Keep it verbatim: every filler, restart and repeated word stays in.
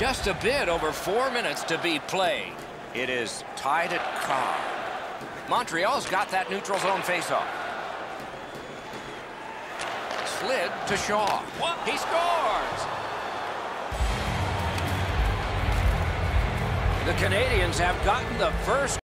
Just a bit over four minutes to be played. It is tied at Cobb. Montreal's got that neutral zone faceoff. Slid to Shaw. He scores! The Canadians have gotten the first